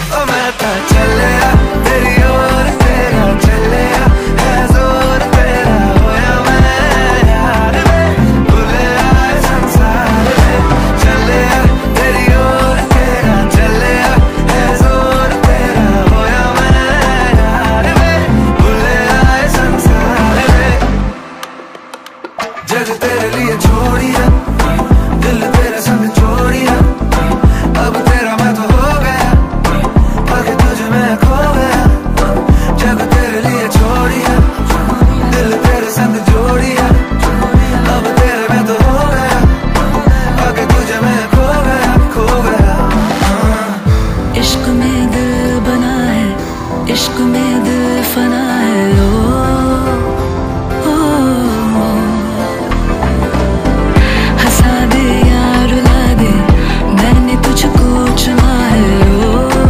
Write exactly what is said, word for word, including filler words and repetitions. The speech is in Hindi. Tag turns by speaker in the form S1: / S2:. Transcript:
S1: ओ मैं तो चलिया तेरी ओर, तेरा चलिया है जोर तेरा, होया मैं यार वे भुले आए संसार में। चलिया तेरी ओर, तेरा चलिया है जोर तेरा, होया मैं यार वे भुले आए संसार में। जग तेरे लिए छोड़िया, दिल तेरे संग छोड़िया, अब तेरा मैं तो हो गया, आगे तुझे मैं खो गया। जग तेरे लिए छोड़िया, दिल तेरे संग जोड़िया, अब तेरे मैं तो हो गया, आगे तुझे मैं खो गया, खो गया।
S2: इश्क में दिल बना है, इश्क में